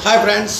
Hi friends,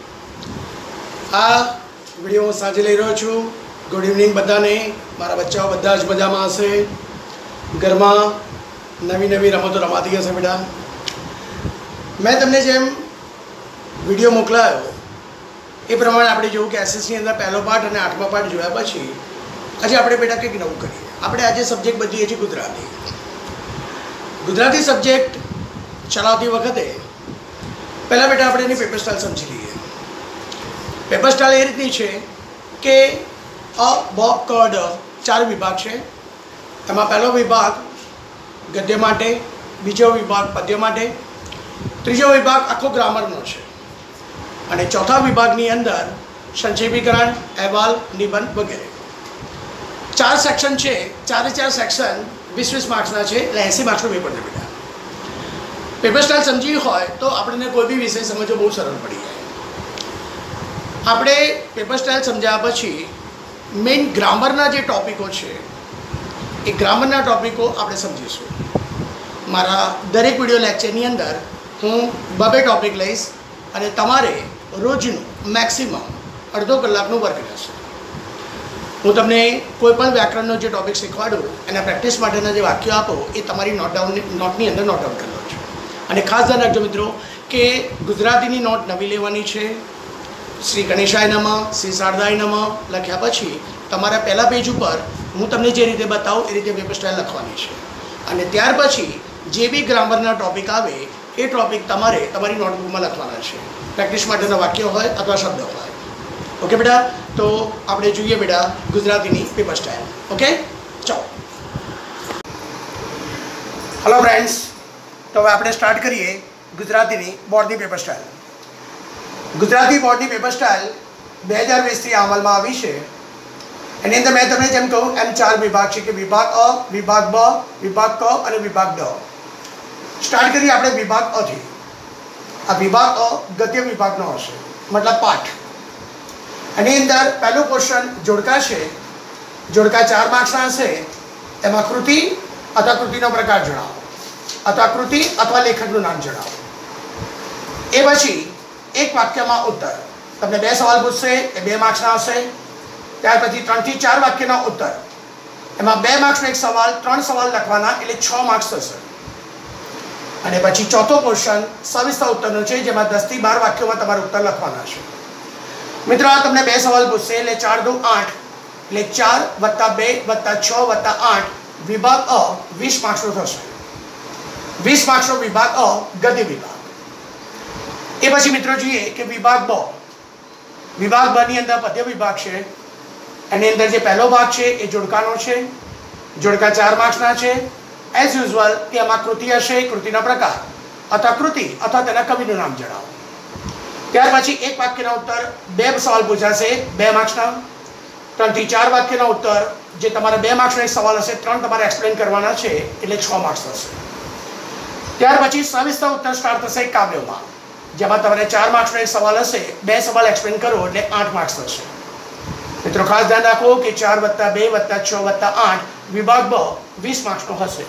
आ video हूँ साँजे लई रह्यो छूँ। गुड इवनिंग बधाने। मारा बच्चाओ बधा ज मजामां हशे। घरमां नवी नवी रमतो रमाती हशे। बेटा मैं तमने जेम विडियो मोकलायो ए प्रमाणे आपणे जोयुं के एसएससी अंदर पहलो पाठ अने 8मा पाठ जोया पछी आज आपणे बेटा कंईक नवुं करीए। आपणे आज सब्जेक्ट बदलीए छीए गुजराती। गुजराती सब्जेक्ट चलावती वखते पहला बेटा આપણે એની પેપર સ્ટાઇલ સમજી લઈએ। પેપર સ્ટાઇલ એ રીતની છે કે અ બ ક ડ ચાર વિભાગ છે। એમાં પહેલો વિભાગ ગદ્ય માટે, બીજો વિભાગ પદ્ય માટે, ત્રીજો વિભાગ આખો ગ્રામરનો છે અને ચોથા વિભાગની અંદર સંક્ષેપીકરણ, અહેવાલ, નિબંધ વગેરે ચાર સેક્શન છે। ચારે ચાર સેક્શન 20-20 માર્ક્સના છે એટલે 80 માર્ક્સનો પેપર છે બેટા। पेपर स्टाइल समझी होय तो आपने कोई भी विषय समझो बहुत सरल पड़ी जाए। आपणे पेपर स्टाइल समझ्या पछी मेन ग्रामरना जे टॉपिको छे ए ग्रामरना टॉपिको आपणे समजीशुं। मारा दरेक विडियो लेक्चरनी अंदर हूँ बबे टॉपिक लईश अने तमारे रोजनुं मैक्सिमम अर्धो कलाकनो वर्क रहेशे। हूँ तमने कोईपण व्याकरणनो जे टॉपिक शीखवाडुं एना प्रेक्टिस माटेना जे वाक्यो आपो ए तमारी नोटनी अंदर नोट आउट कर लो। અને ખાસ ધ્યાન રાખજો મિત્રો કે ગુજરાતીની નોટ નવી લેવાની છે। શ્રી ગણેશાય નમઃ, શ્રી શારદાય નમઃ લખ્યા પછી તમારા પહેલા પેજ ઉપર હું તમને જે રીતે બતાવું એ રીતે પેપર સ્ટાઇલ લખવાની છે અને ત્યાર પછી જે બી ગ્રામરના ટોપિક આવે એ ટોપિક તમારે તમારી નોટબુકમાં લખવાના છે। પ્રેક્ટિસ માટેના વાક્યો હોય અથવા શબ્દ હોય। ઓકે બેટા, તો આપણે જોઈએ બેટા ગુજરાતીની પેપર સ્ટાઇલ। ઓકે, ચાલો। હેલો ફ્રેન્ડ્સ, तो હવે આપણે સ્ટાર્ટ કરીએ ગુજરાતીની બોર્ડની પેપર સ્ટાઇલ। ગુજરાતી બોર્ડની પેપર સ્ટાઇલ 2020થી અમલમાં આવી છે। એની અંદર મેં તમને જેમ કહું એમ ચાર વિભાગ છે કે વિભાગ અ, વિભાગ બ, વિભાગ ક અને વિભાગ ડ। સ્ટાર્ટ કરીએ આપણે વિભાગ અથી। આ વિભાગ અ ગદ્ય વિભાગનો હશે, મતલબ પાઠ। એની અંદર પહેલો ક્વેશ્ચન જોડકા છે। જોડકા 4 માર્ક્સના હશે। એમાં કૃતિ અથવા કૃતિનો પ્રકાર જણાવો अथवा कृति अथवा लेखकનું નામ જણાવો। એ પછી એક વાક્યમાં ઉત્તર। તમને બે સવાલ પૂછશે એ 2 માર્ક્સના હશે। ત્યાર પછી 3 થી 4 વાક્યના ઉત્તર। એમાં 2 માર્ક્સનો એક સવાલ, 3 સવાલ લખવાના એટલે 6 માર્ક્સ થશે। અને પછી ચોથો ક્વેશ્ચન સવિસ્તર ઉત્તરનો છે જેમાં 10 થી 12 વાક્યોમાં તમારે ઉત્તર લખવાના છે। મિત્રો આ તમને 2 સવાલ પૂછશે એટલે 4 દુ 8 એટલે 4 + 2 + 6 + 8 વિભાગ અ 20 માર્ક્સનો થશે। 20 માર્ક્સનો વિભાગ અ ગદ્ય વિભાગ। એ પછી મિત્રો જોઈએ કે વિભાગ બ। વિભાગ બ ની અંદર પદ્ય વિભાગ છે। એની અંદર જે પહેલો ભાગ છે એ જોડકાનો છે। જોડકા 4 માર્ક્સના છે। એઝ યુઝ્યુઅલ કે આમાં કૃતિ હશે, કૃતિનો પ્રકાર અથવા કૃતિ અથવા તેના કવિનું નામ જણાવો। ત્યાર પછી એક વાક્યના ઉત્તર 2 સવાલ પૂછાશે 2 માર્ક્સના। 3 થી 4 વાક્યના ઉત્તર જે તમારા 2 માર્ક્સનો એક સવાલ હશે 3 તમારે એક્સપ્લેન કરવાના છે એટલે 6 માર્ક્સ થશે। ત્યાર પછી સવિસ્તર ઉત્તર સ્ટાર્ટ થશે કાવ્યોમાં, જેમાં તમારે 4 માર્ક્સનો એક સવાલ હશે, 2 સવાલ એક્સપ્લેન કરો એટલે 8 માર્ક્સ થશે। મિત્રો ખાસ ધ્યાન રાખો કે 4 + 2 + 6 + 8 વિભાગ બ 20 માર્ક્સનો હશે।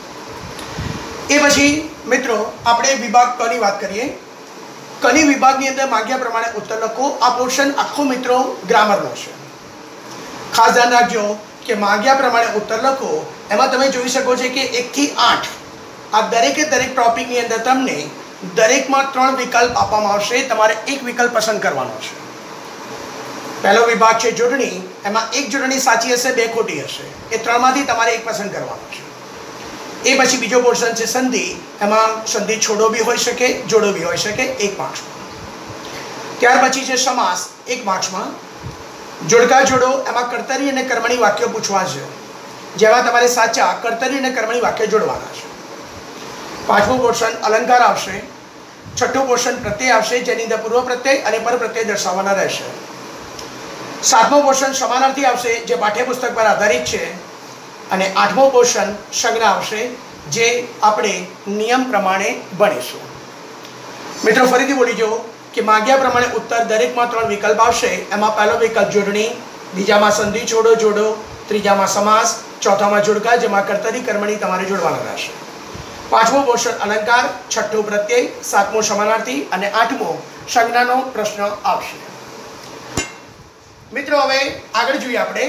એ પછી મિત્રો આપણે વિભાગ ક ની વાત કરીએ। કની વિભાગની અંદર માંગ્યા પ્રમાણે ઉત્તર લખો। આ પોર્શન આખો મિત્રો ગ્રામરનો છે। ખાસ ધ્યાન રાખજો કે માંગ્યા પ્રમાણે ઉત્તર લખો। એમાં તમે જોઈ શકો છો કે 1 થી 8 આ દરેકે દરેક ટોપિકની અંદર તમને દરેકમાં 3 વિકલ્પ આપવામાં આવશે। તમારે એક વિકલ્પ પસંદ કરવાનો છે। પહેલો વિભાગ છે જોડણી। એમાં એક જોડણી સાચી હશે, 2 ખોટી હશે। એ 3માંથી તમારે એક પસંદ કરવાનો છે। એ પછી બીજો પોર્શન છે સંધિ। એમાં સંધિ છોડો બી હોઈ શકે, જોડો બી હોઈ શકે, 1 માર્ક્સમાં। ત્યાર પછી છે સમાસ, 1 માર્ક્સમાં। જોડકા જોડો એમાં કર્તરી અને કર્મણી વાક્યો પૂછવા છે, જેમાં તમારે સાચા કર્તરી અને કર્મણી વાક્ય જોડવાના છે। પાંચમું પોર્શન અલંકાર આવશે। છઠ્ઠું પોર્શન પ્રત્યય આવશે, જેની અંદર પૂર્વ પ્રત્યય અને પર પ્રત્યય દર્શાવવાના રહેશે। સાતમો પોર્શન સમાનાર્થી આવશે, જે પાઠ્યપુસ્તક પર આધારિત છે। અને આઠમો પોર્શન સંજ્ઞા આવશે, જે આપણે નિયમ પ્રમાણે ભણીશું। મિત્રો ફરીથી બોલી જો કે માંગ્યા પ્રમાણે ઉત્તર દરેકમાં 3 વિકલ્પ આવશે। એમાં પહેલો વિકલ્પ જોડણી, બીજામાં સંધિ છોડો જોડો, ત્રીજામાં સમાસ, ચોથામાં જોડકા જેમાં કર્તરી કર્મણી તમારે જોડવાના રહેશે। પાંચમો પોર્શન અલંકાર, છઠ્ઠો પ્રત્યય, સાતમો સમાનાર્થી અને આઠમો સંજ્ઞાનો પ્રશ્ન આવશે. મિત્રો હવે આગળ જોઈએ આપણે.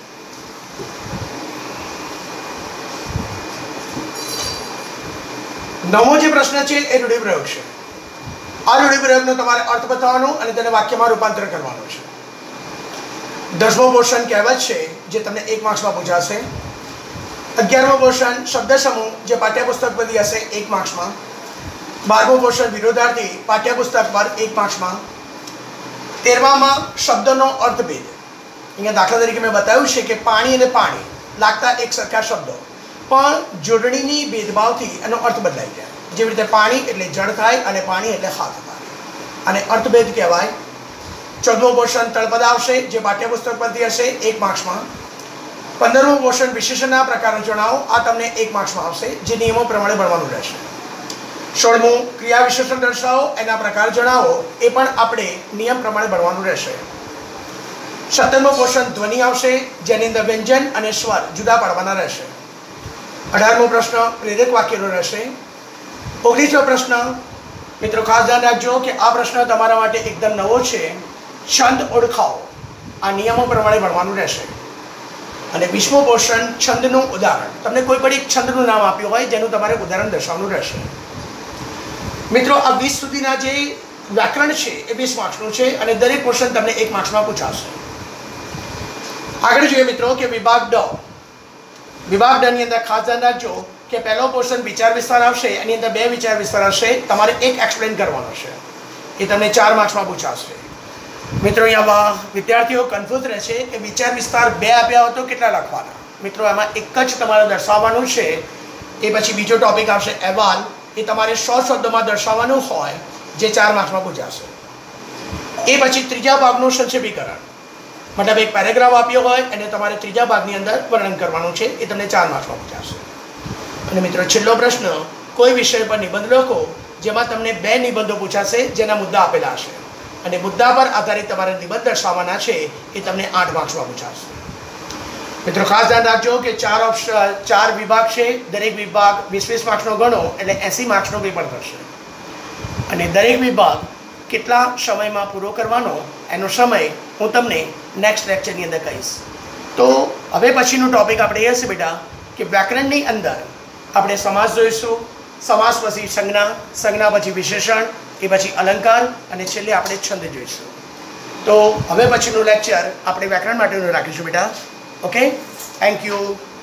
નવમો જે પ્રશ્ન છે એ રૂઢિપ્રયોગ છે. આ રૂઢિપ્રયોગનો તમારે અર્થ બતાવવાનો અને તેને વાક્યમાં રૂપાંતર કરવાનું છે. 10મો પોર્શન કહેવત છે જે તમને 1 માર્ક્સમાં પૂછાશે. 11મો પોર્શન શબ્દ સમૂહ જે પાઠ્યપુસ્તક પરથી હશે 1 માર્ક્સમાં. 12મો પોર્શન વિરોધાર્થી પાઠ્યપુસ્તક પર 1 માર્ક્સમાં. 13મામાં શબ્દનો અર્થભેદ. અહીંયા દાખલા તરીકે મેં બતાવ્યું છે કે પાણી અને પાણી લાગતા એક સરખા શબ્દો પણ જોડણીની ભેદભાવથી એનો અર્થ બદલાઈ જાય. જેવી રીતે પાણી એટલે જળ થાય અને પાણી એટલે હાથ થાય, અને અર્થભેદ કહેવાય. 14મો પોર્શન તળપદ આવશે જે પાઠ્યપુસ્તક પરથી હશે 1 માર્ક્સમાં. 15મો પોર્શન વિશેષણના પ્રકારો જણાવો. આ તમને 1 માર્ક્સમાં આવશે, જે નિયમો પ્રમાણે ભણવાનું રહેશે. 16મું ક્રિયા વિશેષણ દર્શાવો, એના પ્રકાર જણાવો. એ પણ આપણે નિયમ પ્રમાણે ભણવાનું રહેશે. 17મો પોર્શન ધ્વનિ આવશે, જેની અંદર વ્યંજન અને સ્વર જુદા પાડવાના રહેશે. 18મો પ્રશ્ન પ્રેરક વાક્યનો રહેશે. 19મો પ્રશ્ન મિત્રો ખાસ ધ્યાન રાખજો કે આ પ્રશ્ન તમારા માટે એકદમ નવો છે. છંદ ઓળખાવો. આ નિયમો પ્રમાણે ભણવાનું રહેશે. અને 20મો પોર્શન છંદનું ઉદાહરણ. તમને કોઈ પણ એક છંદનું નામ આપ્યું હોય જેનું તમારે ઉદાહરણ દર્શાવવાનું રહેશે. મિત્રો આ 20 સુધીના જે વ્યાકરણ છે એ 20 માર્ક્સનું છે અને દરેક પોર્શન તમને 1 માર્ક્સમાં પૂછાશે. આગળ જોઈએ મિત્રો કે વિભાગ ડ. વિભાગ ડ ની અંદર ખાસ ધ્યાન રાખજો કે પહેલો પોર્શન વિચાર વિસ્તાર આવશે. એની અંદર 2 વિચાર વિસ્તાર હશે. તમારે એક એક્સપ્લેન કરવાનો છે. એ તમને 4 માર્ક્સમાં પૂછાશે. મિત્રો અહીંયા વિદ્યાર્થીઓ કન્ફ્યુઝ રહે છે કે વિચાર વિસ્તાર 2 આપ્યા હોય તો કેટલા લખવાના. મિત્રો એમાં એક જ તમારે દર્શાવવાનું છે. એ પછી બીજો ટોપિક આવશે અહેવાલ. એ તમારે 100 શબ્દોમાં દર્શાવવાનું હોય, જે 4 માર્ક્સમાં પૂછાશે. એ પછી ત્રીજા ભાગનું સંક્ષેપીકરણ, મતલબ એક પેરેગ્રાફ આપ્યો હોય અને તમારે ત્રીજા ભાગની અંદર વર્ણન કરવાનું છે. એ તમને 4 માર્ક્સમાં પૂછાશે. અને મિત્રો છેલ્લો પ્રશ્ન કોઈ વિષય પર નિબંધ લખો, જેમાં તમને 2 નિબંધો પૂછાશે જેના મુદ્દા આપેલા હશે અને મુદ્દા પર આધારિત તમારે નિબંધ દર્શાવવાના છે. એ તમને 8 માર્ક્સમાં પૂછાશે. મિત્રો ખાસ ધ્યાન રાખજો કે 4 વિભાગ છે. દરેક વિભાગ 20-20 માર્ક્સનો ગણો એટલે 80 માર્ક્સનો પેપર થશે. અને દરેક વિભાગ કેટલા સમયમાં પૂરો કરવાનો એનો સમય હું તમને નેક્સ્ટ લેક્ચરની અંદર કહીશ. તો હવે પછીનું ટોપિક આપણે એ હશે બેટા કે વ્યાકરણની અંદર આપણે સમાસ જોઈશું. સમાસ પછી સંજ્ઞા, સંજ્ઞા પછી વિશેષણ, એ પછી અલંકાર અને છેલ્લે આપણે છંદ જોઈશું. તો હવે પછીનું લેક્ચર આપણે વ્યાકરણ માટેનું રાખીશું બેટા. Okay, thank you.